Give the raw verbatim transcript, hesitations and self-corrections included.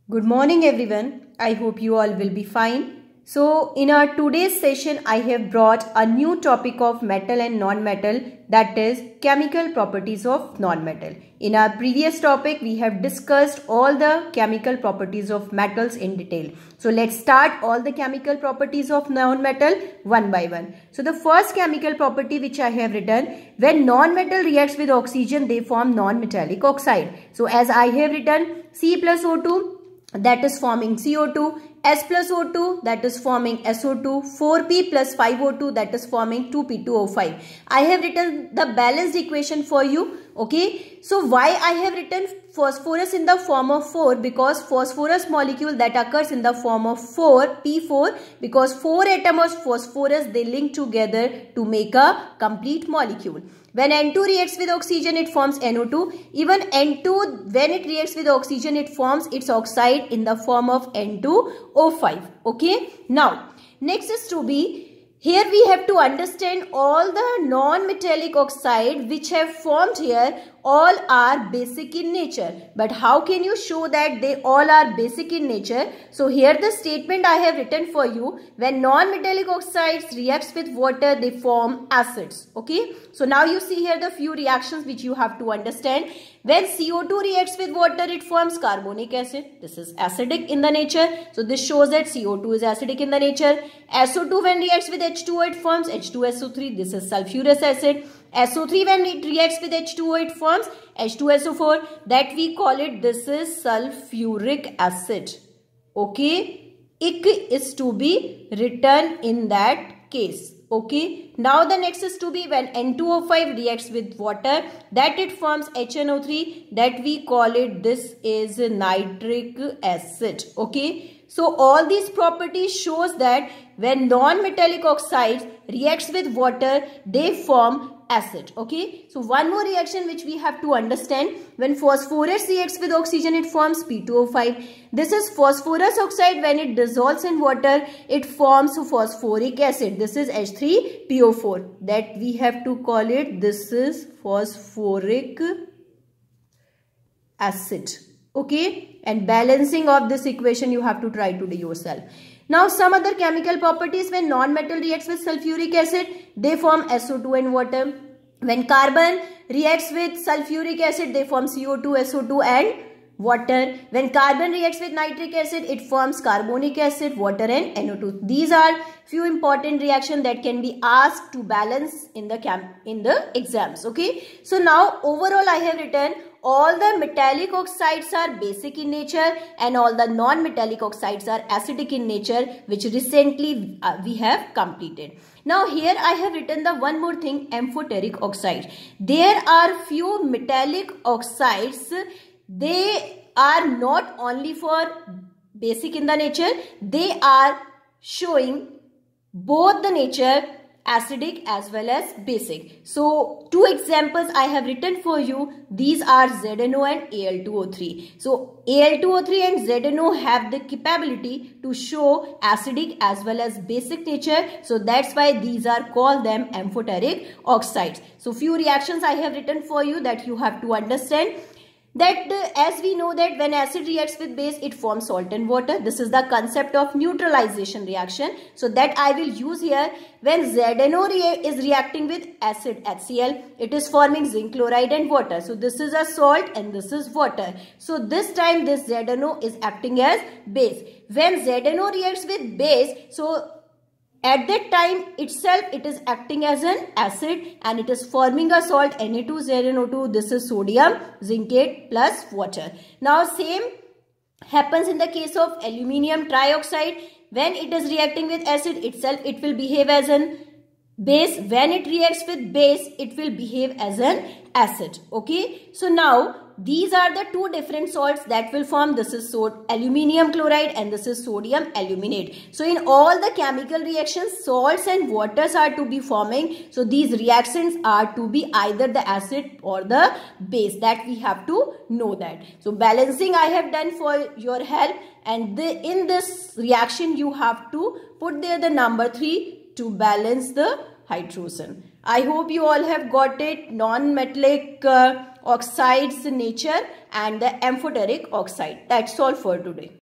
Good morning everyone. I hope you all will be fine. So in our today's session I have brought a new topic of metal and non-metal, that is chemical properties of non-metal. In our previous topic we have discussed all the chemical properties of metals in detail. So let's start all the chemical properties of non-metal one by one. So the first chemical property which I have written, when non-metal reacts with oxygen they form non-metallic oxide. So as I have written, C plus O two, that is forming C O two, S plus O two, that is forming S O two, four P plus five O two, that is forming two P two O five. I have written the balanced equation for you. Okay, so why I have written phosphorus in the form of four? Because phosphorus molecule that occurs in the form of four, P four, because four atoms of phosphorus they link together to make a complete molecule. When N two reacts with oxygen, it forms N O two. Even N two, when it reacts with oxygen, it forms its oxide in the form of N two O five. Okay. Now, next is to be, here we have to understand all the non-metallic oxide which have formed here, all are basic in nature. But how can you show that they all are basic in nature? So here the statement I have written for you, when non-metallic oxides reacts with water, they form acids. Okay. So now you see here the few reactions which you have to understand. When C O two reacts with water, it forms carbonic acid. This is acidic in the nature. So this shows that C O two is acidic in the nature. S O two when reacts with H two O, it forms H two S O three. This is sulfurous acid. S O three when it reacts with H two O, it forms H two S O four. That we call it, this is sulfuric acid. Okay. Ic is to be written in that case. Okay. Now the next is to be, when N two O five reacts with water, that it forms H N O three, that we call it, this is nitric acid. Okay. So all these properties shows that when non-metallic oxides reacts with water, they form acid. Okay. So one more reaction which we have to understand, when phosphorus reacts with oxygen, it forms P two O five. This is phosphorus oxide. When it dissolves in water, it forms phosphoric acid. This is H three P O four. That we have to call it, this is phosphoric acid. Okay. And balancing of this equation you have to try to do yourself. Now some other chemical properties, when non-metal reacts with sulfuric acid, they form S O two and water. When carbon reacts with sulfuric acid, they form C O two, S O two and water. When carbon reacts with nitric acid, it forms carbonic acid, water and N O two. These are few important reactions that can be asked to balance in the camp in the exams. Okay. So now overall I have written, all the metallic oxides are basic in nature and all the non-metallic oxides are acidic in nature, which recently uh, we have completed. Now here I have written the one more thing, amphoteric oxide. There are few metallic oxides, they are not only for basic in the nature, they are showing both the nature acidic as well as basic. So two examples I have written for you. These are Z N O and A L two O three. So A L two O three and Z N O have the capability to show acidic as well as basic nature. So that's why these are called them amphoteric oxides. So few reactions I have written for you that you have to understand. That uh, as we know that when acid reacts with base, it forms salt and water. This is the concept of neutralization reaction. So that I will use here. When Z N O rea is reacting with acid H C l, it is forming zinc chloride and water. So this is a salt and this is water. So this time this Z N O is acting as base. When Z N O reacts with base, so at that time itself it is acting as an acid and it is forming a salt Na two Z N O two. This is sodium zincate plus water. Now same happens in the case of aluminium trioxide. When it is reacting with acid itself, it will behave as an base. When it reacts with base, it will behave as an acid. Okay. So now these are the two different salts that will form. This is so aluminium chloride and this is sodium aluminate. So in all the chemical reactions, salts and waters are to be forming. So these reactions are to be either the acid or the base. That we have to know that. So balancing I have done for your help, and the, in this reaction you have to put there the number three to balance the hydrogen. I hope you all have got it. Non-metallic uh, oxides nature and the amphoteric oxide. That's all for today.